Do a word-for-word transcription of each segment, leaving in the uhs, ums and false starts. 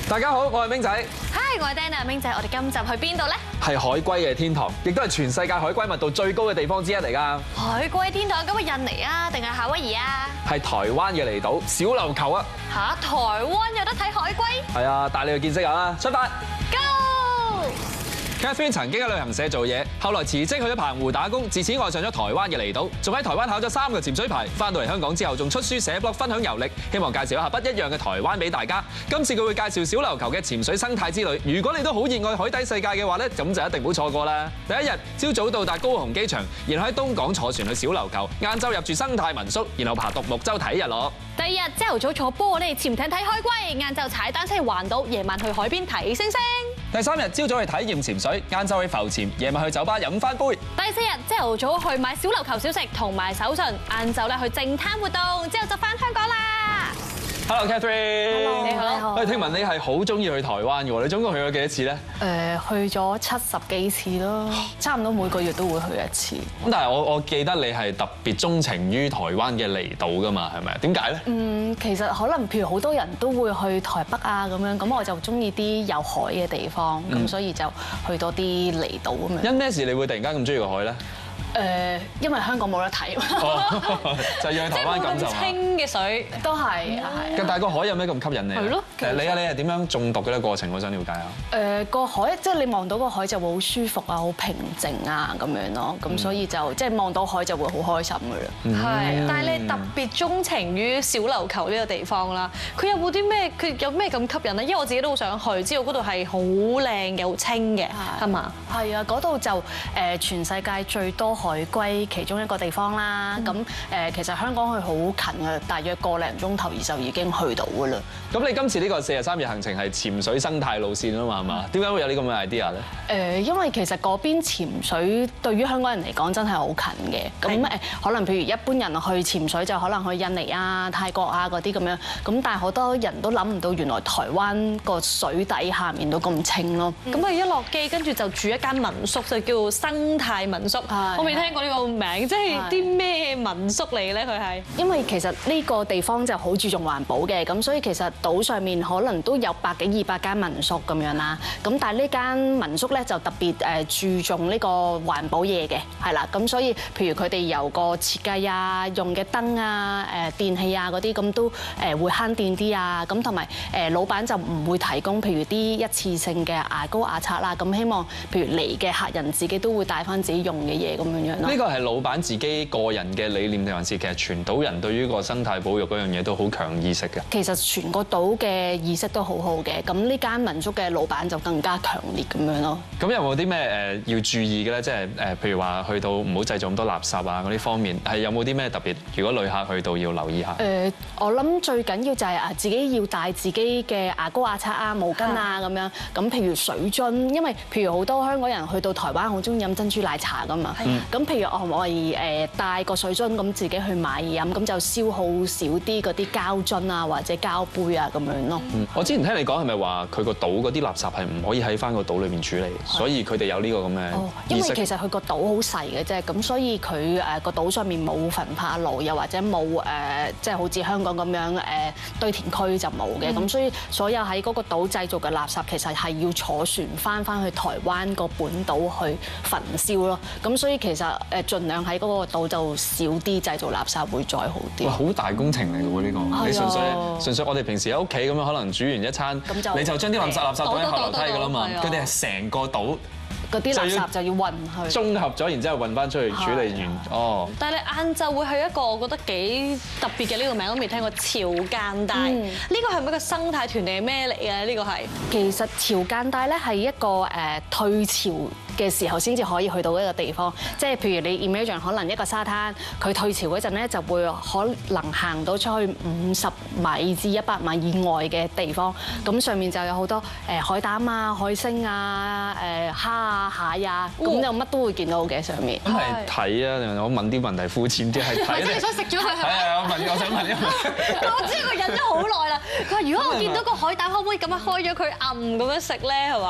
大家好，我係明仔。 Hi， 我係 Dana。明仔，我哋今集去邊度咧？ 係海龜嘅天堂，亦都係全世界海龜密度最高嘅地方之一嚟㗎。 海龜天堂咁係印尼啊，定係夏威夷啊？ 係台灣嘅離島小琉球啊。 嚇，台灣有得睇海龜？ 係啊，帶你去見識下啦，出發 ！Go！ Catherine 曾經喺旅行社做嘢，後來辭職去咗澎湖打工，自此愛上咗台灣嘅離島，仲喺台灣考咗三個潛水牌。翻到嚟香港之後，仲出書寫 blog 分享遊歷，希望介紹一下不一樣嘅台灣俾大家。今次佢會介紹小琉球嘅潛水生態之旅。如果你都好熱愛海底世界嘅話咧，咁就一定唔好錯過啦。第一日朝早到達高雄機場，然後喺東港坐船去小琉球，晏晝入住生態民宿，然後爬獨木舟睇日落。 第二日朝頭早坐玻璃潛艇睇海龜，晏晝踩單車去環島，夜晚去海邊睇星星。 第三日朝早去體驗潛水，晏晝去浮潛，夜晚去酒吧飲翻杯。 第四日朝頭早去買小琉球小食同埋手信，晏晝咧去淨灘活動，之後就翻香港啦。 Hello Catherine， Hello，你好。 喂，聽聞你係好中意去台灣嘅喎，你總共去咗幾多次咧？ 誒，去咗七十幾次咯，差唔多每個月都會去一次。 咁但係我我記得你係特別鍾情於台灣嘅離島㗎嘛，係咪啊？點解咧？ 嗯，其實可能譬如好多人都會去台北啊咁樣，咁我就中意啲有海嘅地方，咁、嗯、所以就去多啲離島咁樣。 因咩事你會突然間咁中意個海咧？ 誒，因為香港冇得睇， 就要去台灣感受下。 清嘅水都係係。 但係個海有咩咁吸引你？ 係咯。 誒，你啊，你係點樣中毒嘅咧？過程我想了解下。 誒，個海即係你望到個海就會好舒服啊，好平靜啊咁樣咯，咁所以就即係望到海就會好開心㗎啦。 係，但係你特別鍾情於小琉球呢個地方啦。佢有冇啲咩？佢有咩咁吸引咧？因為我自己都好想去，知道嗰度係好靚嘅、好清嘅，係嘛？ 係啊，嗰度就誒全世界最多海龜其中一個地方啦，咁誒其實香港去好近嘅，大約個零鐘頭而就已經去到㗎啦。 咁你今次呢個四日三夜行程係潛水生態路線啊嘛，係嘛？點解會有呢咁嘅 idea 咧？ 誒，因為其實嗰邊潛水對於香港人嚟講真係好近嘅，咁誒可能譬如一般人去潛水就可能去印尼啊、泰國啊嗰啲咁樣，咁但係好多人都諗唔到原來台灣個水底下面都咁清咯。 咁啊一落機跟住就住一間民宿，就叫生態民宿。我未聽過呢個名，即係啲咩民宿嚟咧？佢係因為其實呢個地方就好注重環保嘅，咁所以其實島上面可能都有百幾二百間民宿咁樣啦。咁但係呢間民宿咧就特別誒注重呢個環保嘢嘅，係啦。咁所以譬如佢哋由個設計啊、用嘅燈啊、誒電器啊嗰啲咁都誒會慳電啲啊。咁同埋誒老闆就唔會提供譬如啲一次性嘅牙膏牙刷啦。咁希望譬如嚟嘅客人自己都會帶翻自己用嘅嘢咁樣樣咯。 呢個係老闆自己個人嘅理念定還是其實全島人對於個生態保育嗰樣嘢都好強意識嘅？ 其實全個島嘅意識都好好嘅，咁呢間民宿嘅老闆就更加強烈咁樣咯。 咁有冇啲咩誒要注意嘅咧？即係誒，譬如話去到唔好製造咁多垃圾啊嗰啲方面，係有冇啲咩特別？如果旅客去到要留意下。 誒，我諗最緊要就係啊，自己要帶自己嘅牙膏、牙刷啊、毛巾啊咁樣。咁譬如水樽，因為譬如好多香港人去到台灣好中意飲珍珠奶茶噶嘛。咁譬如我我係誒帶個水樽咁自己去買嘢飲，咁就消耗少啲嗰啲膠樽啊或者膠杯啊咁樣咯。 嗯，我之前聽你講係咪話佢個島嗰啲垃圾係唔可以喺翻個島裏面處理，所以佢哋有呢個咁嘅哦，因為其實佢個島好細嘅啫，咁所以佢誒個島上面冇焚化爐，又或者冇誒即係好似香港咁樣誒堆填區就冇嘅，咁所以所有喺嗰個島製造嘅垃圾其實係要坐船翻翻去台灣個本島去焚燒咯。咁所以其實誒盡量喺嗰個島就少啲製造垃圾會再好啲。 哇，好大工程嚟嘅喎呢個，你純粹純粹我哋平時喺屋企咁樣可能煮完一餐，你就將啲垃圾垃圾倒喺後樓梯㗎啦嘛，佢哋係成個島。 嗰啲垃圾就要運去， 綜合咗，然之後運翻出去處理完。哦。 但係你晏晝會去一個我覺得幾特別嘅呢個名，我未聽過潮間帶。呢個係咪一個生態團定係咩嚟嘅？呢個係其實潮間帶咧係一個誒退潮嘅時候先至可以去到一個地方，即係譬如你 imagine 可能一個沙灘，佢退潮嗰陣咧就會可能行到出去五十米至一百米以外嘅地方，咁上面就有好多誒海膽啊、海星啊、誒蝦啊、蟹啊，咁就乜都會見到嘅上面。 咁係睇啊，定我問啲問題膚淺啲係睇。 即係想食咗佢係咪？ 係啊，我問，我想問一問。 我知佢忍咗好耐啦。佢話：如果我見到個海膽，可唔可以咁樣開咗佢暗咁樣食咧？係嘛？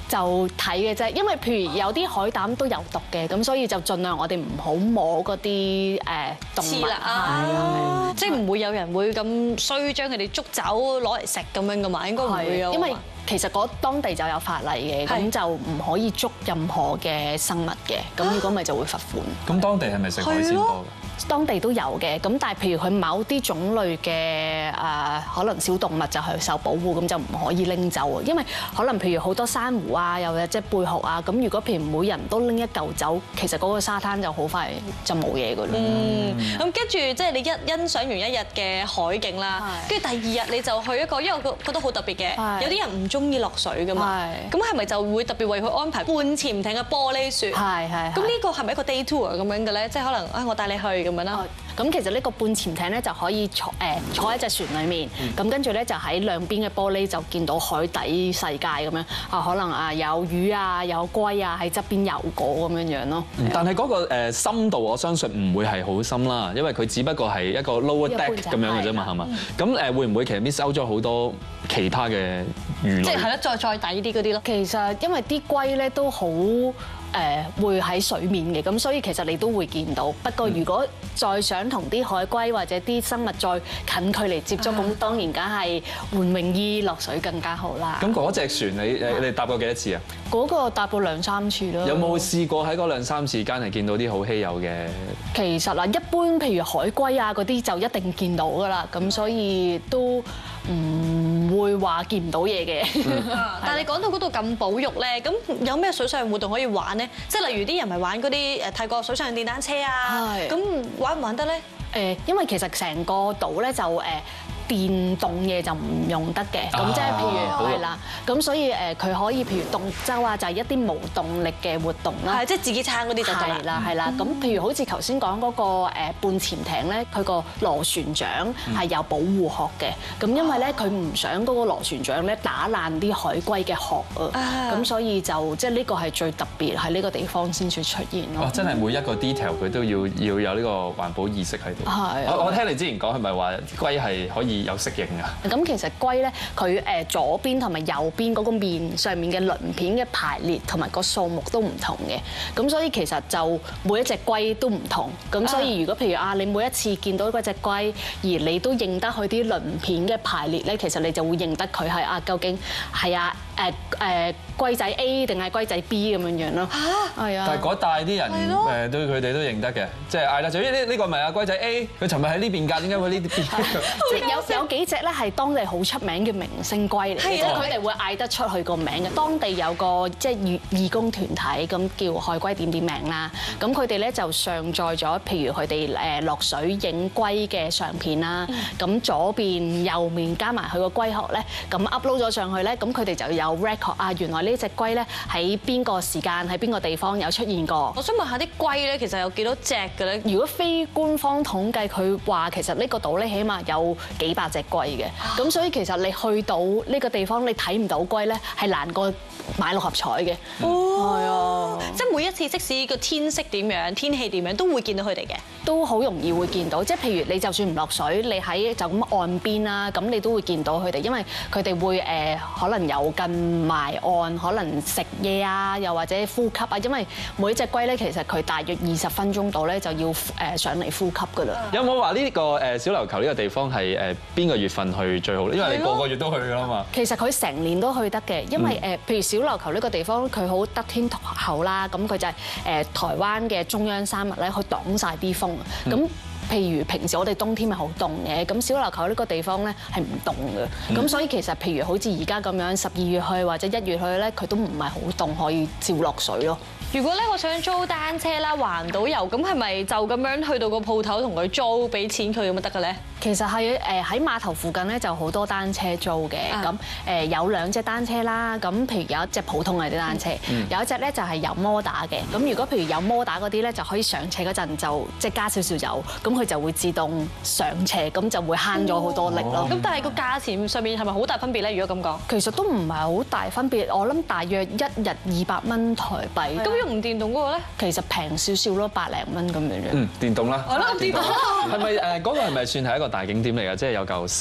就睇嘅啫，因為譬如有啲海膽都有毒嘅，咁所以就盡量我哋唔好摸嗰啲誒動物。 啦啊！即係唔會有人會咁衰將佢哋捉走攞嚟食咁樣噶嘛？應該唔會啊。 因為其實嗰當地就有法例嘅，咁就唔可以捉任何嘅生物嘅。咁如果咪就會罰款。 咁當地係咪食海鮮多㗎？ 當地都有嘅，咁但係譬如佢某啲種類嘅誒，可能小動物就係受保護，咁就唔可以拎走啊。因為可能譬如好多珊瑚啊，又或者貝殼啊，咁如果譬如每人都拎一嚿走，其實嗰個沙灘就好快就冇嘢㗎啦。 嗯，咁跟住即係你一欣賞完一日嘅海景啦，跟住第二日你就去一個，因為我覺得好特別嘅，有啲人唔中意落水㗎嘛。咁係咪就會特別為佢安排半潛艇嘅玻璃船？ 係係。 咁呢個係咪一個 day tour 咁樣嘅咧？即係可能啊，我帶你去。咁樣啦， 咁其實呢個半潛艇咧就可以坐誒坐喺隻船裡面，咁跟住咧就喺兩邊嘅玻璃就見到海底世界咁樣啊，可能啊有魚啊有龜啊喺側邊遊過咁樣樣咯。 但係嗰個誒深度我相信唔會係好深啦，因為佢只不過係一個 lower deck 咁樣嘅啫嘛，係嘛？咁誒會唔會其實 miss out 咗好多其他嘅魚類？ 即係係咯，再再底啲嗰啲咯。 其實因為啲龜咧都好誒會喺水面嘅，咁所以其實你都會見到。不過如果再想同啲海龜或者啲生物再近距離接觸，咁當然梗係換泳衣落水更加好啦。 咁嗰隻船你你你搭過幾多次啊？ 嗰個搭過兩三次咯。 有冇試過喺嗰兩三次間係見到啲好稀有嘅？ 其實啊，一般譬如海龜啊嗰啲就一定見到㗎啦，咁所以都唔會話見唔到嘢嘅。 但係你講到嗰度咁保育咧，咁有咩水上活動可以玩咧？即係例如啲人咪玩嗰啲誒泰國水上電單車啊，咁玩唔玩得咧？ 誒，因為其實成個島咧就誒電動嘢就唔用得嘅，咁即係譬如係啦，咁所以誒佢可以譬如動舟啊，就係一啲無動力嘅活動啦， 係即係自己撐嗰啲就得啦。 係啦，係啦，咁譬如好似頭先講嗰個誒半潛艇咧，佢個螺旋槳係有保護殼嘅，咁因為咧佢唔想嗰個螺旋槳咧打爛啲海龜嘅殼啊，咁所以就即係呢個係最特別喺呢個地方先至出現咯。 哇！真係每一個 detail 佢都要要有呢個環保意識喺度。 係。 我我聽你之前講係咪話龜係可以有適應㗎？ 咁其實龜咧，佢誒左邊同埋右邊嗰個面上面嘅鱗片嘅排列同埋個數目都唔同嘅，咁所以其實就每一隻龜都唔同，咁所以如果譬如啊，你每一次見到嗰隻龜，而你都認得佢啲鱗片嘅排列咧，其實你就會認得佢係啊，究竟係啊誒誒龜仔 A 定係龜仔 B 咁樣樣咯。嚇，係啊。但係嗰帶啲人誒對佢哋都認得嘅，即係嗌啦，就呢呢呢個咪啊龜仔 A，佢尋日喺呢邊㗎，點解會呢邊？ 即係有有幾隻咧係當地好出名嘅明星龜嚟嘅，即係佢哋會嗌得出佢個名嘅。當地有個即係義義工團體咁叫海龜點點名啦，咁佢哋咧就上載咗，譬如佢哋誒落水影龜嘅相片啦，咁左邊右面加埋佢個龜殼咧，咁 upload 咗上去咧，咁佢哋就有 record 啊，原來呢隻龜咧喺邊個時間喺邊個地方有出現過。我想問下啲龜咧，其實有幾多隻嘅咧？如果非官方統計，佢話其實呢個島咧起碼有幾百隻龜嘅，咁所以其實你去到呢個地方，你睇唔到龜咧，係難過買六合彩嘅。哦，係啊，即係每一次即使個天色點樣、天氣點樣，都會見到佢哋嘅，都好容易會見到。即係譬如你就算唔落水，你喺就咁岸邊啦，咁你都會見到佢哋，因為佢哋會誒可能有近埋岸，可能食嘢啊，又或者呼吸啊。因為每隻龜咧，其實佢大約二十分鐘度咧就要誒上嚟呼吸㗎啦。有冇話呢個誒小琉球呢個地方係誒邊個月份去最好咧？因為你個個月都去㗎啦嘛。其實佢成年都去得嘅，因為誒譬如小琉球呢個地方佢好得天獨厚啦，咁佢就係誒台灣嘅中央山脈咧，佢擋晒啲風。咁譬如平時我哋冬天咪好凍嘅，咁小琉球呢個地方咧係唔凍嘅，咁所以其實譬如好似而家咁樣十二月去或者一月去咧，佢都唔係好凍，可以照落水咯。如果咧我想租單車啦，環島遊，咁係咪就咁樣去到個鋪頭同佢租，俾錢佢咁就得嘅咧？其實係誒喺碼頭附近咧就好多單車租嘅，咁誒有兩隻單車啦，咁譬如有一隻普通嘅啲單車，有一隻咧就係有摩打嘅，咁如果譬如有摩打嗰啲咧就可以上斜嗰陣就即係加少少油，咁佢就會自動上斜，咁就會慳咗好多力咯。咁但係個價錢上面係咪好大分別咧？如果咁講，其實都唔係好大分別，我諗大約一日二百蚊台幣。咁用唔電動嗰個咧？其實平少少咯，百零蚊咁樣樣。嗯，電動啦。係咯，電動。係咪誒嗰個係咪算係一個大景點嚟㗎？即係有嚿石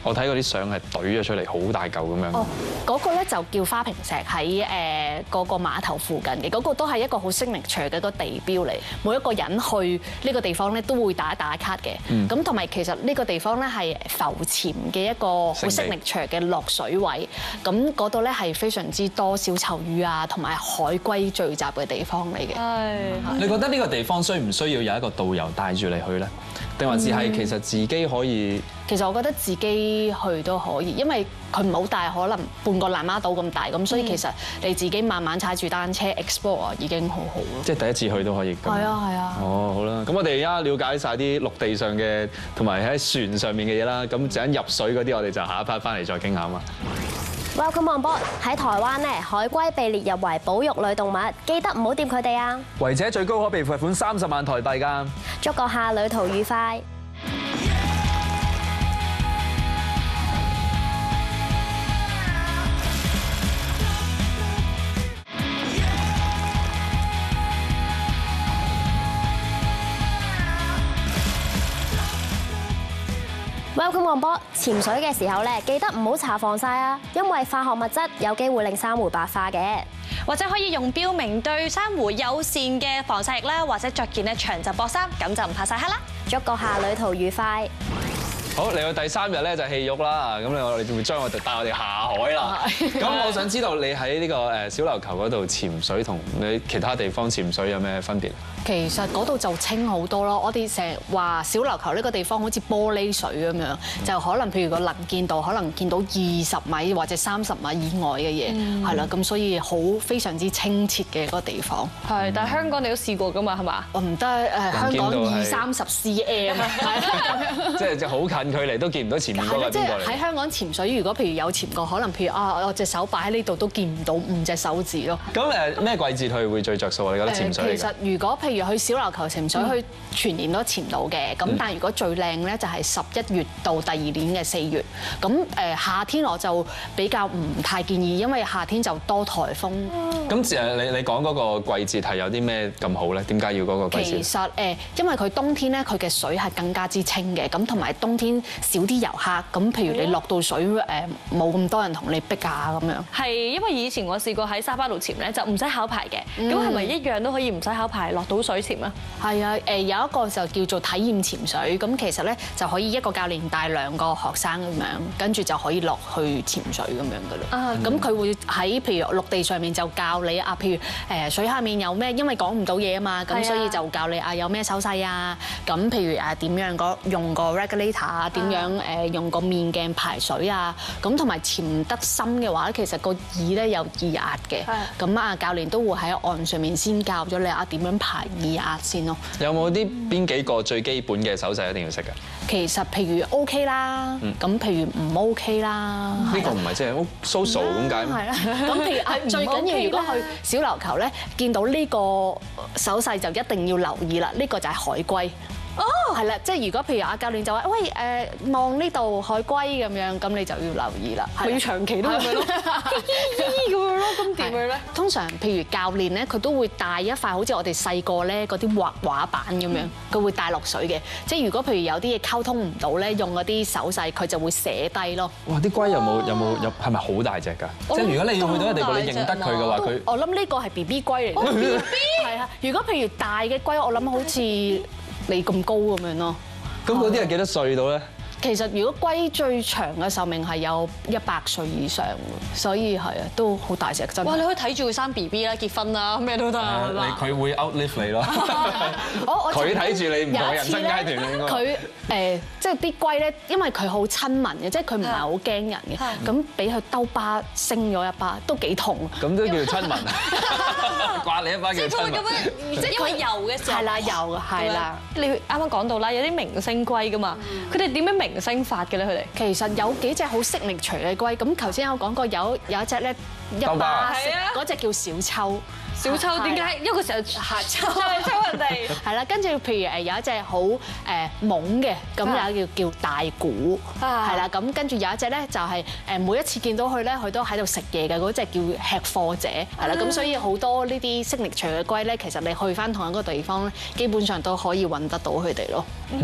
我睇嗰啲相係懟咗出嚟，好大嚿咁樣。 哦，嗰個咧就叫花瓶石，喺誒嗰個碼頭附近嘅，嗰個都係一個好 signature 嘅一個地標嚟。每一個人去呢個地方咧都會打一打卡嘅。咁同埋其實呢個地方咧係浮潛嘅一個好 signature 嘅落水位。咁嗰度咧係非常之多小丑魚啊，同埋海龜聚集嘅地方嚟嘅。係。 你覺得呢個地方需唔需要有一個導遊帶住你去咧？定還是係其實自己可以？ 其實我覺得自己去都可以，因為佢唔好大，可能半個南丫島咁大，咁所以其實你自己慢慢踩住單車 explore 已經好好咯。 即係第一次去都可以。 係啊係啊。 哦，好啦，咁我哋而家了解晒啲陸地上嘅同埋喺船上面嘅嘢啦，咁陣間入水嗰啲，我哋就下一 part 翻嚟再傾下啊嘛。 Welcome on board！喺台灣咧，海龜被列入為保育類動物，記得唔好掂佢哋啊！ 違者最高可被罰款三十萬台幣㗎。 祝閣下旅途愉快！Welcome on board！潛水嘅時候咧，記得唔好搽防曬啊，因為化學物質有機會令珊瑚白化嘅。 或者可以用標明對珊瑚友善嘅防曬液啦，或者着件咧長袖薄衫，咁就唔怕曬黑啦。 祝閣下旅途愉快！ 好，嚟到第三日咧就戲肉啦，咁你我哋會將我哋帶我哋下海啦。咁我想知道你喺呢個誒小琉球嗰度潛水同你其他地方潛水有咩分別？ 其實嗰度就清好多咯。我哋成日話小琉球呢個地方好似玻璃水咁樣，就可能譬如個能見度可能見到二十米或者三十米以外嘅嘢，係啦，咁所以好非常之清澈嘅嗰個地方。 係，但係香港你都試過㗎嘛，係嘛？ 我唔得誒，香港二三十 cm， 即係即係好近距離都見唔到前面嗰個邊個嚟。 即係喺香港潛水，如果譬如有潛過，可能譬如啊，我隻手擺喺呢度都見唔到五隻手指咯。 咁誒咩季節去會最着數啊？你覺得潛水？ 其實如果譬如去小琉球潛水，去全年都潛到嘅。咁但係如果最靚咧，就係十一月到第二年嘅四月。咁誒夏天我就比較唔太建議，因為夏天就多颱風。 咁誒你你講嗰個季節係有啲咩咁好咧？點解要嗰個季節？ 其實誒，因為佢冬天咧，佢嘅水係更加之清嘅。咁同埋冬天少啲遊客。咁譬如你落到水誒，冇咁多人同你逼啊咁樣。係因為以前我試過喺沙巴度潛咧，就唔使考牌嘅。咁係咪一樣都可以唔使考牌落到水潛啊？ 係啊，誒有一個就叫做體驗潛水，咁其實咧就可以一個教練帶兩個學生咁樣，跟住就可以落去潛水咁樣噶啦。啊，咁佢會喺譬如陸地上面就教你啊，譬如誒水下面有咩，因為講唔到嘢啊嘛，咁所以就教你啊有咩手勢啊，咁譬如誒點樣個用個 regulator 啊，點樣誒用個面鏡排水啊，咁同埋潛得深嘅話咧，其實個耳咧有耳壓嘅，咁啊教練都會喺岸上面先教咗你啊點樣排耳壓先咯。 有冇啲邊幾個最基本嘅手勢一定要識㗎？ 其實譬如 OK 啦，咁譬如唔 OK 啦。 呢個唔係即係好 social 咁解咩？ 係啦，咁譬如係最緊要，如果去小琉球咧，見到呢個手勢就一定要留意啦。呢個就係海龜。哦，係啦，即係如果譬如阿教練就話，喂誒望呢度海龜咁樣，咁你就要留意啦。 係要長期都咁樣咯，咁樣咯，咁點樣咧？ 通常譬如教練咧，佢都會帶一塊好似我哋細個咧嗰啲畫畫板咁樣，佢會帶落水嘅。即係如果譬如有啲嘢溝通唔到咧，用嗰啲手勢，佢就會寫低咯。 哇！啲龜有冇有冇有係咪好大隻㗎？即係如果你要去到一個地步，你認得佢嘅話，佢我諗呢個係 B B 龜嚟嘅。B B 係啊，如果譬如大嘅龜，我諗好似你咁高咁樣咯， 咁嗰啲係幾多歲到咧？ 其實如果龜最長嘅壽命係有一百歲以上，所以係啊，都好大隻真。 哇！你可以睇住佢生 B B 啦，結婚啦，咩都得。 你佢會 outlive 你咯。 我佢睇住你唔同嘅人生階段應該。 佢誒即係啲龜咧，因為佢好親民嘅，即係佢唔係好驚人嘅，咁俾佢兜巴升咗一巴都幾痛。 咁都叫親民。刮你一巴叫親民。 即係因為游嘅時候。 係啦，游係啦。 你啱啱講到啦，有啲明星龜噶嘛，佢哋點樣明星法嘅咧？佢哋其實有幾隻好識力除嘅龜，咁頭先有講過有有一隻咧一巴色，嗰隻叫小秋。 小秋點解？因為佢成日嚇抽抽人哋。係啦，跟住譬如誒有一隻好誒懵嘅，咁有叫叫大鼓，係啦，咁跟住有一隻咧就係誒每一次見到佢咧，佢都喺度食嘢嘅，嗰隻叫吃貨者，係啦，咁所以好多呢啲識力除嘅龜咧，其實你去翻同一個地方咧，基本上都可以揾得到佢哋咯。 嗯，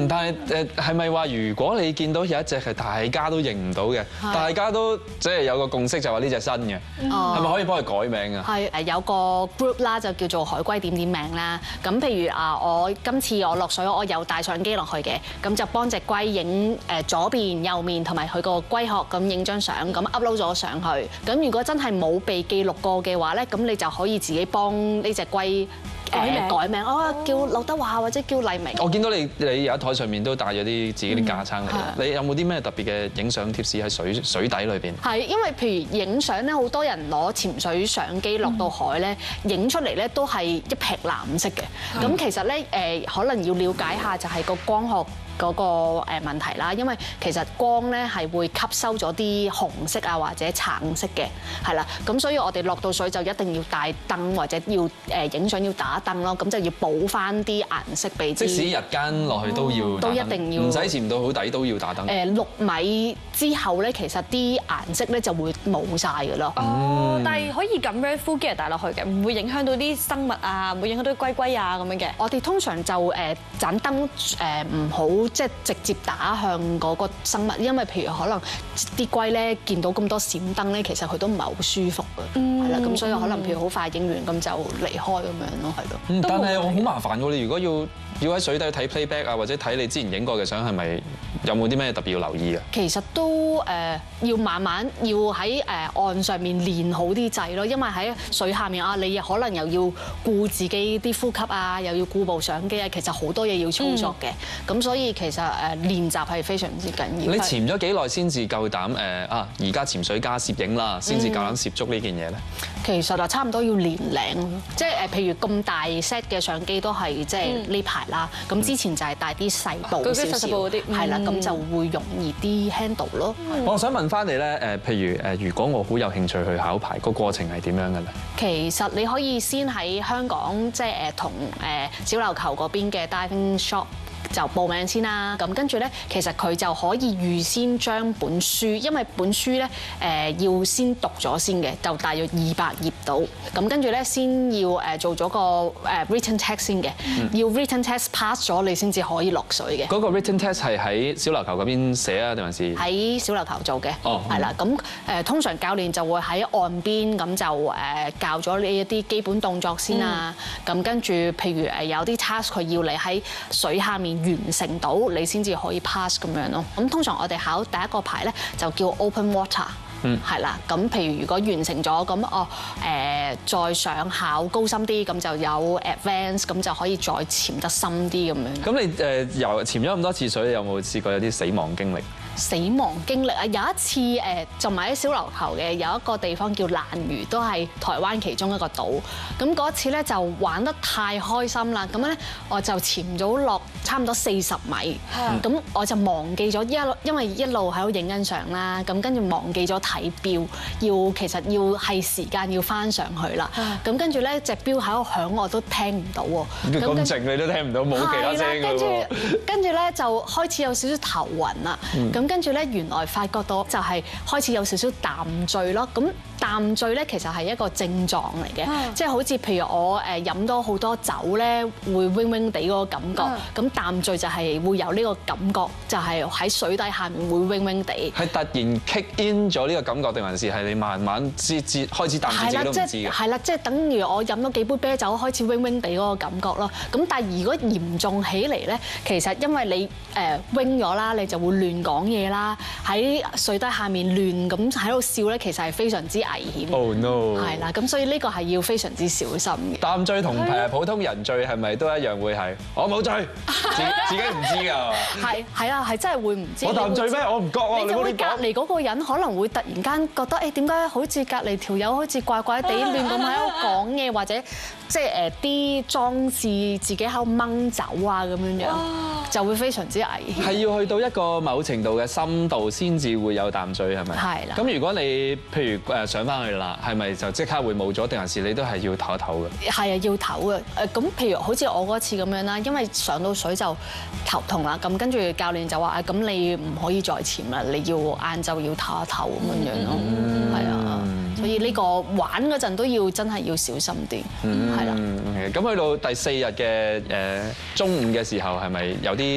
但係誒係咪話如果你見到有一隻係大家都認唔到嘅，大家都即係有個共識就話呢隻新嘅，係咪可以幫佢改名啊？ 係誒有個 group 啦，就叫做海龜點點名啦。咁譬如啊，我今次我落水，我有帶相機落去嘅，咁就幫隻龜影誒左邊、右面同埋佢個龜殼咁影張相，咁 upload 咗上去。咁如果真係冇被記錄過嘅話咧，咁你就可以自己幫呢隻龜改名改名，哦叫劉德華或者叫黎明。 我見到你你有一台上面都帶咗啲自己啲架撐嚟，你有冇啲咩特別嘅影相貼士喺水水底裏邊？ 係因為譬如影相咧，好多人攞潛水相機落到海咧，影出嚟咧都係一撇藍色嘅。咁其實咧誒，可能要了解下就係個光學嗰個誒問題啦，因為其實光咧係會吸收咗啲紅色啊或者橙色嘅，係啦，咁所以我哋落到水就一定要帶燈或者要誒影相要打燈咯，咁就要補翻啲顏色俾。 即使日間落去都要都一定要， 唔使潛到好底都要打燈。 誒六米之後咧，其實啲顏色咧就會冇晒㗎咯。 哦，但係可以咁樣 full gear 帶落去嘅，唔會影響到啲生物啊，唔會影響到啲龜龜啊咁樣嘅。 我哋通常就誒盞燈誒唔好。即係直接打向嗰個生物，因為譬如可能啲龜咧見到咁多閃燈咧，其實佢都唔係好舒服嘅，係啦，咁所以可能譬如好快影完咁就離開咁樣咯，係咯。 嗯，但係我好麻煩喎，你如果要要喺水底睇 playback 啊，或者睇你之前影過嘅相，係咪有冇啲咩特別要留意嘅？ 其實都誒要慢慢要喺誒岸上面練好啲掣咯，因為喺水下面啊，你可能又要顧自己啲呼吸啊，又要顧部相機啊，其實好多嘢要操作嘅，咁、嗯、所以其實誒練習係非常之緊要。 你潛咗幾耐先至夠膽誒啊？而家潛水加攝影啦，先至夠膽攝足呢件嘢咧？ 其實啊，差唔多要年零，即係誒，譬如咁大 set 嘅相機都係即係呢排啦。咁之前就係帶啲細部少少，係啦，咁就會容易啲 handle 咯。 我想問翻你咧誒，譬如誒，如果我好有興趣去考牌，個過程係點樣嘅咧？ 其實你可以先喺香港即係誒同誒小琉球嗰邊嘅 diving shop。就報名先啦，咁跟住咧，其實佢就可以預先將本書，因為本書咧誒要先讀咗先嘅，就大約二百頁到，咁跟住咧先要誒做咗個誒 written test 先嘅，要 written test pass 咗你先至可以落水嘅。嗰個 written test 係喺小琉球嗰邊寫啊，定還是喺小琉球做嘅？哦，係啦，咁誒通常教練就會喺岸邊咁就誒教咗你一啲基本動作先啊，咁跟住譬如誒有啲 task 佢要你喺水下面完成到你先至可以 pass 咁樣咯。咁通常我哋考第一個牌咧就叫 open water，係啦。咁譬如如果完成咗咁，哦誒再上考高深啲，咁就有 advance，咁就可以再潛得深啲咁樣。 咁你誒游潛咗咁多次水，你有冇試過有啲死亡經歷？ 死亡經歷啊！有一次誒，就埋喺小琉球嘅有一個地方叫蘭嶼，都係台灣其中一個島。咁嗰次咧就玩得太開心啦，咁咧我就潛咗落差唔多四十米，咁我就忘記咗一因為一路喺度影緊相啦，咁跟住忘記咗睇錶，要其實要係時間要翻上去啦。咁跟住咧隻錶喺度響，我都聽唔到喎。 咁靜你都聽唔到，冇其他聲㗎喎。 跟住跟住咧就開始有少少頭暈啦。咁跟住咧，原來發覺到就係開始有少少淡醉咯。咁淡醉咧，其實係一個症狀嚟嘅，即係好似譬如我誒飲多好多酒咧，會 wing wing 地嗰個感覺。咁淡醉就係會有呢個感覺，就係喺水底下面會 wing wing 地。 係突然 kick in 咗呢個感覺，定還是係你慢慢知知開始淡醉自己都唔知嘅？ 係啦，即係等於我飲咗幾杯啤酒，開始 wing wing 地嗰個感覺咯。咁但係如果嚴重起嚟咧，其實因為你誒 wing 咗啦，你就會亂講嘢啦，喺水底下面亂咁喺度笑咧，其實係非常之危險。 Oh no！ 係啦，咁所以呢個係要非常之小心嘅。 淡醉同誒普通人醉係咪都一樣會係？我冇醉，自自己唔知㗎。 係係啊，係真係會唔知。 我淡醉咩？我唔覺喎。 你就會隔離嗰個人可能會突然間覺得誒點解好似隔離條友好似怪怪地亂咁喺度講嘢，或者即係誒啲裝置自己喺度掹走啊咁樣樣，就會非常之危險。係要去到一個某程度嘅深度先至會有淡醉係咪？ 係啦。 咁如果你譬如誒上翻去啦，係咪就即刻會冇咗，定還是你都係要唞一唞嘅？係啊， 要唞嘅。誒咁譬如好似我嗰次咁樣啦，因為上到水就頭痛啦，咁跟住教練就話誒咁你唔可以再潛啦，你要晏晝要唞一唞咁樣樣咯。係啊，所以呢個玩嗰陣都要真係要小心啲。係啦。咁去到第四日嘅誒中午嘅時候，係咪有啲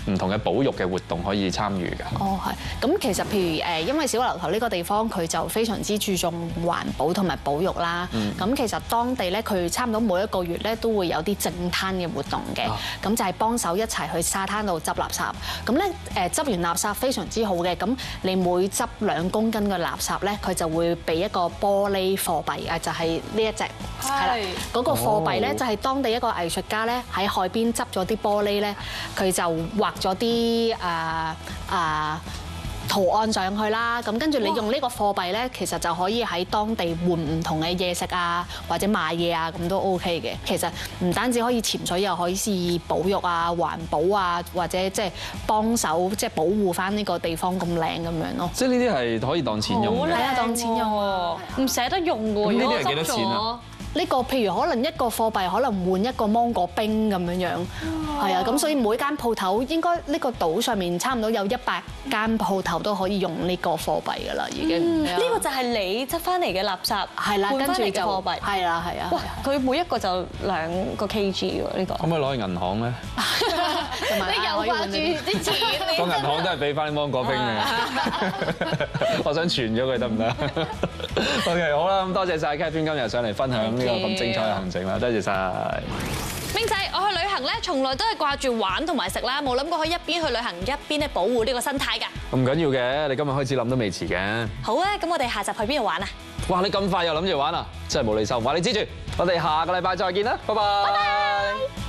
唔同嘅保育嘅活動可以參與㗎？ 哦，係。咁其實譬如誒，因為小牛頭呢個地方佢就非常之注重環保同埋保育啦。咁、嗯、其實當地咧，佢差唔多每一個月咧都會有啲淨灘嘅活動嘅。咁就係幫手一齊去沙灘度執垃圾。咁咧誒執完垃圾非常之好嘅。咁你每執兩公斤嘅垃圾咧，佢就會俾一個玻璃貨幣啊，就係呢一隻係啦。嗰個貨幣咧就係當地一個藝術家咧喺海邊執咗啲玻璃咧，佢就畫咗啲誒誒圖案上去啦。咁跟住你用呢個貨幣咧，其實就可以喺當地換唔同嘅嘢食啊，或者買嘢啊，咁都 OK 嘅。其實唔單止可以潛水，又可以保育啊、環保啊，或者即係幫手即係保護翻呢個地方咁靚咁樣咯。 即係呢啲係可以當錢用嘅。 係啊，當錢用喎， 唔捨得用喎。 呢啲係幾多錢啊？ 呢個譬如可能一個貨幣可能換一個芒果冰咁樣樣，係啊，咁所以每間鋪頭應該呢個島上面差唔多有一百間鋪頭都可以用呢個貨幣㗎啦，已經。 呢個就係你執翻嚟嘅垃圾， 係啦，跟住就貨幣， 係啦，係啊。 哇！佢每一個就兩個 K G 喎，呢個。 可唔可以攞去銀行咧？ 你又掛住啲錢， 個銀行都係俾翻啲芒果冰嘅。我想存咗佢得唔得 ？OK， 好啦，咁多謝晒 Catherine 今日上嚟分享呢個咁精彩嘅行程啦，多謝晒。 明仔，我去旅行咧，從來都係掛住玩同埋食啦，冇諗過可以一邊去旅行一邊咧保護呢個生態㗎。 唔緊要嘅，你今日開始諗都未遲嘅。 好啊，咁我哋下集去邊度玩啊？ 哇！你咁快又諗住玩啊？真係冇理收。話你知住，我哋下個禮拜再見啦，拜拜。拜拜。